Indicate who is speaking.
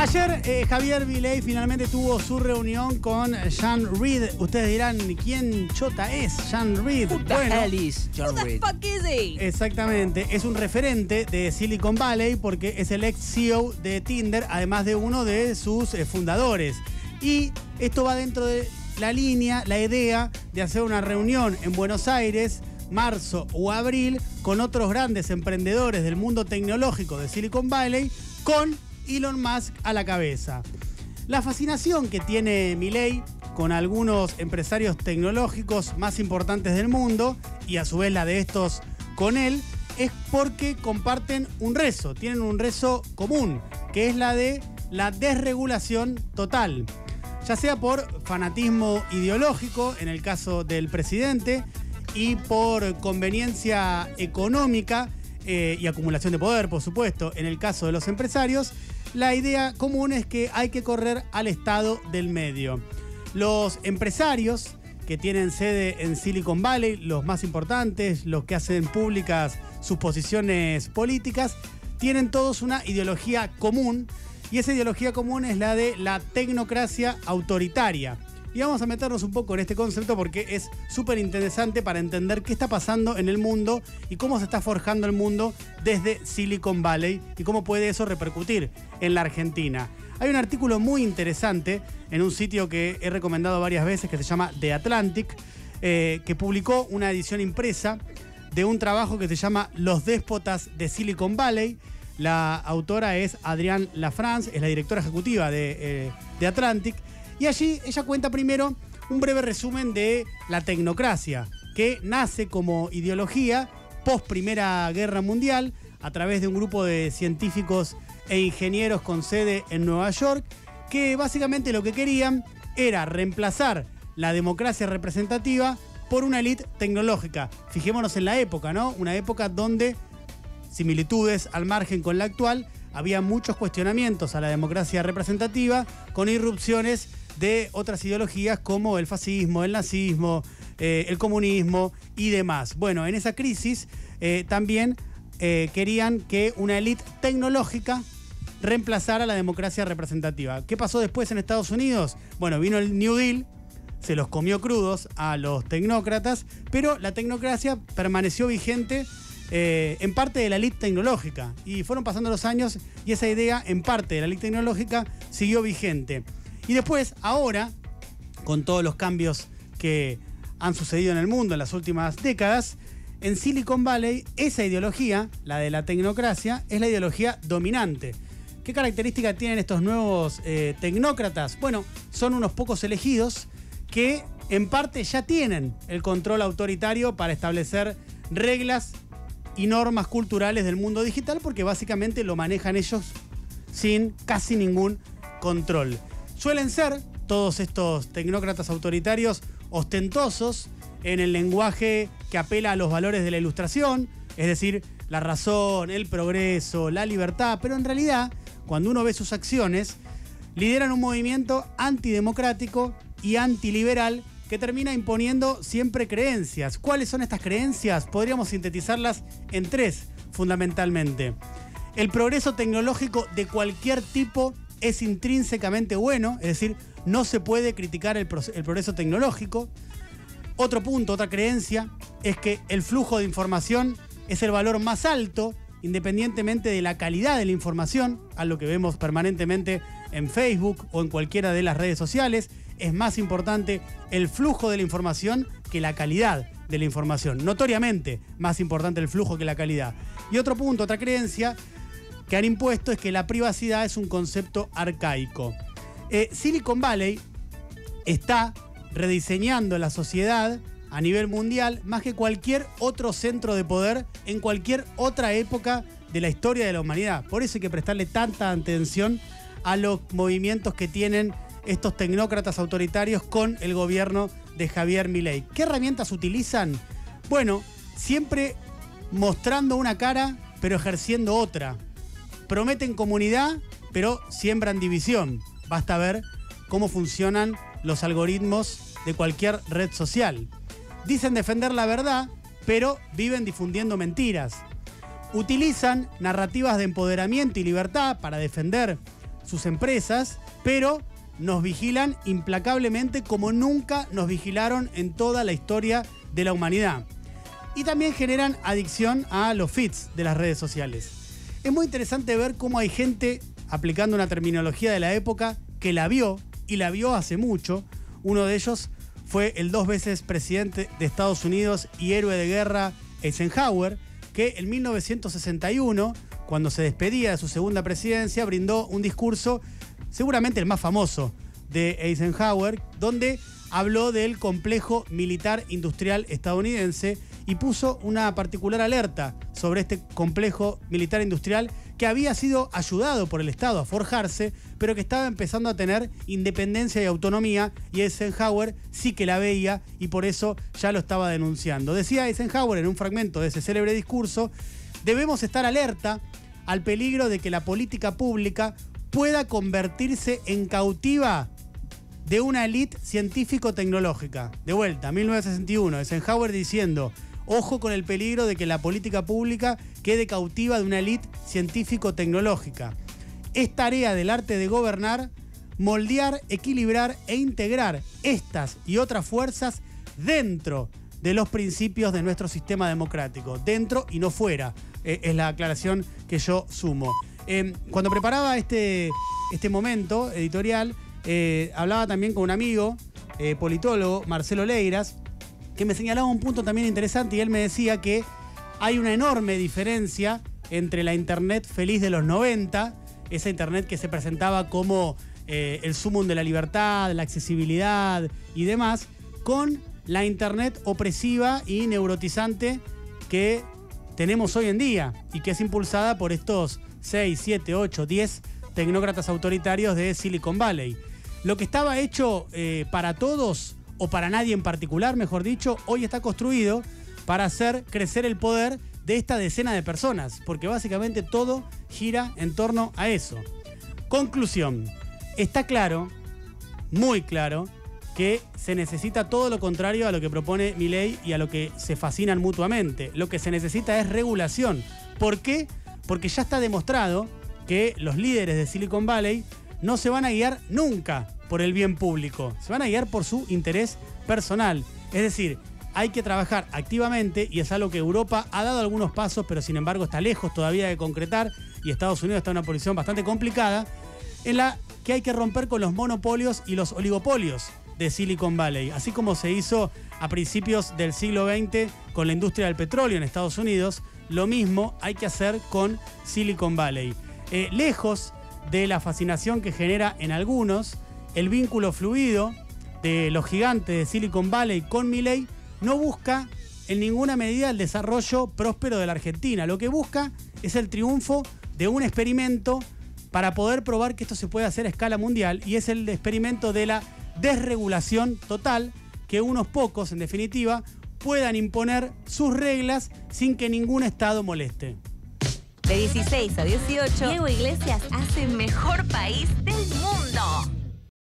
Speaker 1: Ayer Javier Milei finalmente tuvo su reunión con John Reed. Ustedes dirán, ¿quién chota es John Reed?
Speaker 2: Who the hell is John Reed?
Speaker 3: Who the fuck is he?
Speaker 1: Exactamente, es un referente de Silicon Valley porque es el ex CEO de Tinder, además de uno de sus fundadores. Y esto va dentro de la línea, la idea de hacer una reunión en Buenos Aires, marzo o abril, con otros grandes emprendedores del mundo tecnológico de Silicon Valley, con Elon Musk a la cabeza. La fascinación que tiene Milei con algunos empresarios tecnológicos más importantes del mundo, y a su vez la de estos con él, es porque comparten un rezo, tienen un rezo común, que es la de la desregulación total. Ya sea por fanatismo ideológico, en el caso del presidente, y por conveniencia económica y acumulación de poder, por supuesto, en el caso de los empresarios, la idea común es que hay que correr al estado del medio. Los empresarios que tienen sede en Silicon Valley, los más importantes, los que hacen públicas sus posiciones políticas, tienen todos una ideología común, y esa ideología común es la de la tecnocracia autoritaria. Y vamos a meternos un poco en este concepto porque es súper interesante para entender qué está pasando en el mundo y cómo se está forjando el mundo desde Silicon Valley y cómo puede eso repercutir en la Argentina. Hay un artículo muy interesante en un sitio que he recomendado varias veces que se llama The Atlantic, que publicó una edición impresa de un trabajo que se llama Los déspotas de Silicon Valley. La autora es Adrienne Lafrance, es la directora ejecutiva de Atlantic. Y allí ella cuenta primero un breve resumen de la tecnocracia, que nace como ideología post Primera Guerra Mundial a través de un grupo de científicos e ingenieros con sede en Nueva York, que básicamente lo que querían era reemplazar la democracia representativa por una élite tecnológica. Fijémonos en la época, ¿no? Una época donde, similitudes al margen con la actual, había muchos cuestionamientos a la democracia representativa con irrupciones de otras ideologías como el fascismo, el nazismo, el comunismo y demás. Bueno, en esa crisis también querían que una élite tecnológica reemplazara la democracia representativa. ¿Qué pasó después en Estados Unidos? Bueno, vino el New Deal, se los comió crudos a los tecnócratas, pero la tecnocracia permaneció vigente en parte de la élite tecnológica. Y fueron pasando los años y esa idea en parte de la élite tecnológica siguió vigente. Y después, ahora, con todos los cambios que han sucedido en el mundo en las últimas décadas, en Silicon Valley esa ideología, la de la tecnocracia, es la ideología dominante. ¿Qué características tienen estos nuevos tecnócratas? Bueno, son unos pocos elegidos que en parte ya tienen el control autoritario para establecer reglas y normas culturales del mundo digital, porque básicamente lo manejan ellos sin casi ningún control. Suelen ser todos estos tecnócratas autoritarios ostentosos en el lenguaje que apela a los valores de la ilustración, es decir, la razón, el progreso, la libertad, pero en realidad, cuando uno ve sus acciones, lideran un movimiento antidemocrático y antiliberal que termina imponiendo siempre creencias. ¿Cuáles son estas creencias? Podríamos sintetizarlas en tres, fundamentalmente. El progreso tecnológico de cualquier tipo es intrínsecamente bueno, es decir, no se puede criticar el progreso tecnológico. Otro punto, otra creencia, es que el flujo de información es el valor más alto, independientemente de la calidad de la información, a lo que vemos permanentemente en Facebook o en cualquiera de las redes sociales. Es más importante el flujo de la información que la calidad de la información. Notoriamente más importante el flujo que la calidad. Y otro punto, otra creencia que han impuesto es que la privacidad es un concepto arcaico. Silicon Valley está rediseñando la sociedad a nivel mundial más que cualquier otro centro de poder en cualquier otra época de la historia de la humanidad. Por eso hay que prestarle tanta atención a los movimientos que tienen estos tecnócratas autoritarios con el gobierno de Javier Milei. ¿Qué herramientas utilizan? Bueno, siempre mostrando una cara, pero ejerciendo otra. Prometen comunidad, pero siembran división. Basta ver cómo funcionan los algoritmos de cualquier red social. Dicen defender la verdad, pero viven difundiendo mentiras. Utilizan narrativas de empoderamiento y libertad para defender sus empresas, pero nos vigilan implacablemente como nunca nos vigilaron en toda la historia de la humanidad. Y también generan adicción a los feeds de las redes sociales. Es muy interesante ver cómo hay gente, aplicando una terminología de la época, que la vio, y la vio hace mucho. Uno de ellos fue el 2 veces presidente de Estados Unidos y héroe de guerra Eisenhower, que en 1961, cuando se despedía de su segunda presidencia, brindó un discurso, seguramente el más famoso de Eisenhower, donde habló del complejo militar industrial estadounidense y puso una particular alerta sobre este complejo militar industrial que había sido ayudado por el Estado a forjarse, pero que estaba empezando a tener independencia y autonomía, y Eisenhower sí que la veía y por eso ya lo estaba denunciando. Decía Eisenhower en un fragmento de ese célebre discurso: debemos estar alerta al peligro de que la política pública pueda convertirse en cautiva de una élite científico-tecnológica. De vuelta, 1961, Eisenhower diciendo: ojo con el peligro de que la política pública quede cautiva de una élite científico-tecnológica. Es tarea del arte de gobernar moldear, equilibrar e integrar estas y otras fuerzas dentro de los principios de nuestro sistema democrático. Dentro y no fuera, es la aclaración que yo sumo. Cuando preparaba este momento editorial, hablaba también con un amigo, politólogo, Marcelo Leiras, que me señalaba un punto también interesante, y él me decía que hay una enorme diferencia entre la Internet feliz de los 90, esa Internet que se presentaba como el sumum de la libertad, la accesibilidad y demás, con la Internet opresiva y neurotizante que tenemos hoy en día y que es impulsada por estos 6, 7, 8, 10 tecnócratas autoritarios de Silicon Valley. Lo que estaba hecho para todos, o para nadie en particular, mejor dicho, hoy está construido para hacer crecer el poder de esta decena de personas, porque básicamente todo gira en torno a eso. Conclusión: está claro, muy claro, que se necesita todo lo contrario a lo que propone Milei y a lo que se fascinan mutuamente. Lo que se necesita es regulación. ¿Por qué? Porque ya está demostrado que los líderes de Silicon Valley no se van a guiar nunca por el bien público, se van a guiar por su interés personal. Es decir, hay que trabajar activamente, y es algo que Europa ha dado algunos pasos, pero sin embargo está lejos todavía de concretar, y Estados Unidos está en una posición bastante complicada, en la que hay que romper con los monopolios y los oligopolios de Silicon Valley, así como se hizo a principios del siglo XX con la industria del petróleo en Estados Unidos. Lo mismo hay que hacer con Silicon Valley. Lejos de la fascinación que genera en algunos el vínculo fluido de los gigantes de Silicon Valley con Milei, no busca en ninguna medida el desarrollo próspero de la Argentina. Lo que busca es el triunfo de un experimento para poder probar que esto se puede hacer a escala mundial, y es el experimento de la desregulación total, que unos pocos, en definitiva, puedan imponer sus reglas sin que ningún Estado moleste.
Speaker 3: De 16 a 18, Diego Iglesias hace mejor país del mundo.